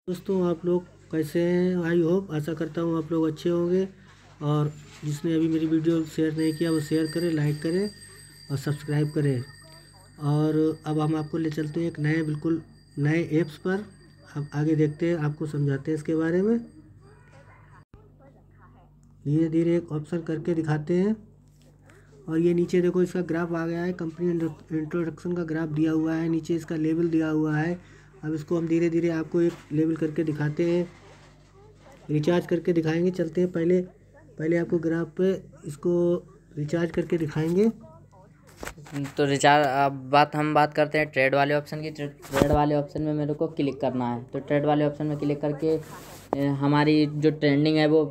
दोस्तों आप लोग कैसे हैं? आई होप आशा करता हूँ आप लोग अच्छे होंगे। और जिसने अभी मेरी वीडियो शेयर नहीं किया वो शेयर करें, लाइक करें और सब्सक्राइब करें। और अब हम आपको ले चलते हैं एक बिल्कुल नए ऐप्स पर। अब आगे देखते हैं, आपको समझाते हैं इसके बारे में। धीरे धीरे एक ऑप्शन करके दिखाते हैं। और ये नीचे देखो इसका ग्राफ आ गया है, कंपनी इंट्रोडक्शन का ग्राफ दिया हुआ है, नीचे इसका लेवल दिया हुआ है। अब इसको हम धीरे धीरे आपको एक लेवल करके दिखाते हैं, रिचार्ज करके दिखाएंगे। चलते हैं पहले आपको ग्राफ पे इसको रिचार्ज करके दिखाएंगे। तो रिचार्ज अब हम बात करते हैं ट्रेड वाले ऑप्शन की। ट्रेड वाले ऑप्शन में मेरे को क्लिक करना है। तो ट्रेड वाले ऑप्शन में क्लिक करके हमारी जो ट्रेंडिंग है वो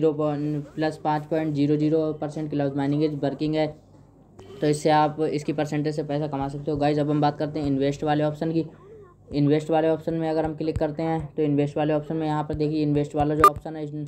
+5.00% क्लाउड माइनिंग इज वर्किंग है। तो इससे आप इसकी परसेंटेज से पैसा कमा सकते हो गाइज। अब हम बात करते हैं इन्वेस्ट वाले ऑप्शन की। इन्वेस्ट वाले ऑप्शन में अगर हम क्लिक करते हैं तो इन्वेस्ट वाले ऑप्शन में यहाँ पर देखिए इन्वेस्ट वाला जो ऑप्शन है,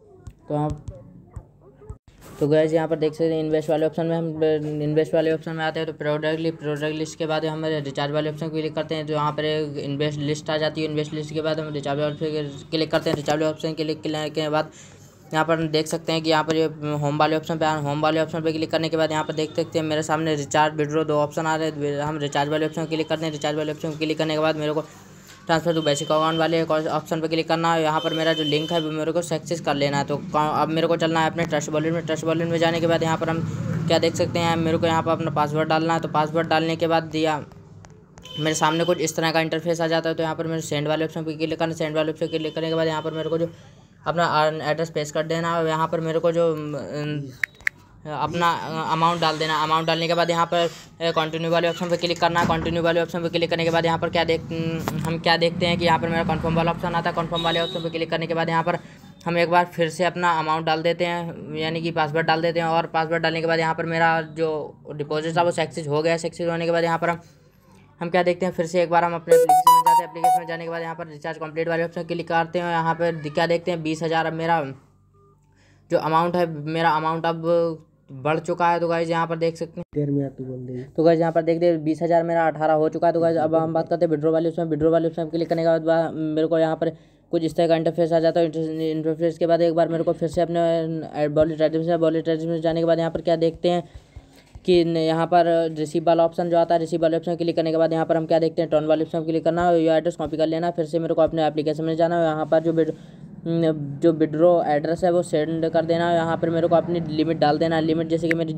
तो गाइस यहाँ पर देख सकते हैं इन्वेस्ट वाले ऑप्शन में हम इन्वेस्ट वाले ऑप्शन में आते हैं। तो प्रोडक्ट लिस्ट के बाद हम रिचार्ज वाले ऑप्शन क्लिक करते हैं। तो यहाँ पर इन्वेस्ट लिस्ट आ जाती है। इन्वेस्ट लिस्ट के बाद हम रिचार्ज वाले ऑप्शन क्लिक करते हैं। रिचार्ज वाले ऑप्शन क्लिक करने के बाद यहाँ पर देख सकते हैं कि यहाँ पर ये होम वाले ऑप्शन पे होम वाले ऑप्शन पे क्लिक करने के बाद यहाँ पर देख सकते हैं मेरे सामने रिचार्ज विड्रॉ 2 ऑप्शन आ रहे हैं। हम रिचार्ज वाले ऑप्शन क्लिक करते हैं। रिचार्ज वाले ऑप्शन क्लिक करने के बाद मेरे को ट्रांसफर टू बेसिक अकाउंट वाले ऑप्शन पे क्लिक करना है। यहाँ पर मेरा जो लिंक है वो मेरे को सक्सेस कर लेना है। तो अब मेरे को चलना है अपने ट्रस्ट वॉलेट में। ट्रस्ट वॉलेट में जाने के बाद यहाँ पर हम क्या देख सकते हैं, मेरे को यहाँ पर अपना पासवर्ड डालना है। तो पासवर्ड डालने के बाद दिया मेरे सामने कुछ इस तरह का इंटरफेस आ जाता है। तो यहाँ पर मेरे सेंड वाले ऑप्शन पर क्लिक करना। सेंड वाले ऑप्शन क्लिक करने के बाद यहाँ पर मेरे को जो अपना एड्रेस पेश कर देना है। यहाँ पर मेरे को जो अपना अमाउंट डाल देना। अमाउंट डालने के बाद यहाँ पर कंटिन्यू वाले ऑप्शन पे क्लिक करना है। कंटिन्यू वाले ऑप्शन पे क्लिक करने के बाद यहाँ पर हम क्या देखते हैं कि यहाँ पर मेरा कंफर्म वाला ऑप्शन आता है। कंफर्म वाले ऑप्शन पे क्लिक करने के बाद यहाँ पर हम एक बार फिर से अपना अमाउंट डाल देते हैं, यानी कि पासवर्ड डाल देते हैं। और पासवर्ड डालने के बाद यहाँ पर मेरा जो डिपॉजिट था वो सक्सेस हो गया। सक्सेस होने के बाद यहाँ पर हम क्या देखते हैं, फिर से एक बार हम अपने एप्लीकेशन में जाते हैं। एप्लीकेशन में जाने के बाद यहाँ पर रिचार्ज कंप्लीट वाले ऑप्शन क्लिक करते हैं। यहाँ पर क्या देखते हैं 20,000 अब मेरा जो अमाउंट है, मेरा अमाउंट अब बढ़ चुका है। तो गाइज यहाँ पर देख सकते हैं, तो गाइज यहाँ पर देखते हैं 20,000 मेरा 18 हो चुका है। तो गाइज अब हम बात करते हैं विड्रॉ वाले ऑप्शन। विड्रॉ वाले ऑप्शन क्लिक करने के बाद मेरे को यहाँ पर कुछ इस तरह का इंटरफेस आ जाता है। इंटरफेस के बाद एक बार मेरे को फिर से अपने वॉलेट एड्रेस में जाने के बाद यहाँ पर क्या देखते हैं कि यहाँ पर रिसीव वाला ऑप्शन जो आता है, रिसीव वाले ऑप्शन क्लिक करने के बाद यहाँ पर हम क्या देखते हैं टर्न वाले ऑप्शन क्लिक करना है। ये एड्रेस कॉपी कर लेना। फिर से मेरे को अपने एप्लीकेशन में जाना है। यहाँ पर जो विड्रॉ एड्रेस है वो सेंड कर देना है। यहाँ पर मेरे को अपनी लिमिट डाल देना है। लिमिट जैसे कि मेरी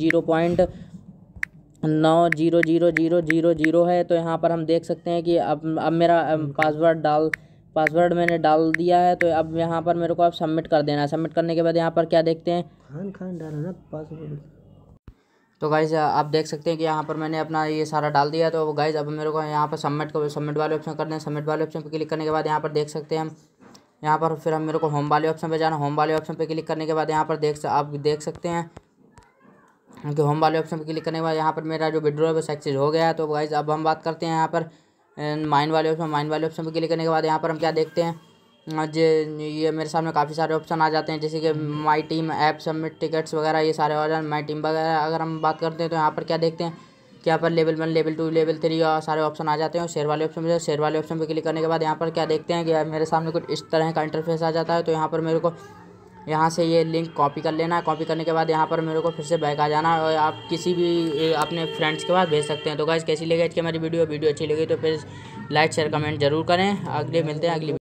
0.900000 है। तो यहाँ पर हम देख सकते हैं कि अब मेरा पासवर्ड मैंने डाल दिया है। तो अब यहाँ पर मेरे को अब सबमिट कर देना है। सबमिट करने के बाद यहाँ पर क्या देखते हैं, खान डाला ना पासवर्ड। तो गाइज आप देख सकते हैं कि यहाँ पर मैंने अपना ये सारा डाल दिया। तो गाइज अब मेरे को यहाँ पर सबमिट वाले ऑप्शन कर दें। सबमिट वाले ऑप्शन पर क्लिक करने के बाद यहाँ पर देख सकते हैं हम यहाँ पर फिर हम मेरे को होम वाले ऑप्शन पे जाना। होम वाले ऑप्शन पे क्लिक करने के बाद यहाँ पर आप देख सकते हैं कि होम वाले ऑप्शन पे क्लिक करने के बाद यहाँ पर मेरा जो विड्रॉ है वो सक्सेस हो गया है। तो गाइज अब हम बात करते हैं यहाँ पर माइन वाले ऑप्शन पे क्लिक करने के बाद यहाँ पर हम क्या देखते हैं, ये मेरे सामने काफ़ी सारे ऑप्शन आ जाते हैं, जैसे कि my team app, submit tickets वगैरह, ये सारे आ जाए माई टीम वगैरह। अगर हम बात करते हैं तो यहाँ पर क्या देखते हैं कि यहाँ पर लेवल 1, लेवल 2, लेवल 3 और सारे ऑप्शन आ जाते हैं। और शेयर वाले ऑप्शन पे क्लिक करने के बाद यहाँ पर क्या देखते हैं कि मेरे सामने कुछ इस तरह का इंटरफेस आ जाता है। तो यहाँ पर मेरे को यहाँ से ये लिंक कॉपी कर लेना है। कॉपी करने के बाद यहाँ पर मेरे को फिर से बैक आ जाना है और आप किसी भी अपने फ्रेंड्स के पास भेज सकते हैं। तो गाइस कैसी लगी आज की हमारी वीडियो अच्छी लगी तो फिर लाइक शेयर कमेंट जरूर करें। अगले मिलते हैं अगली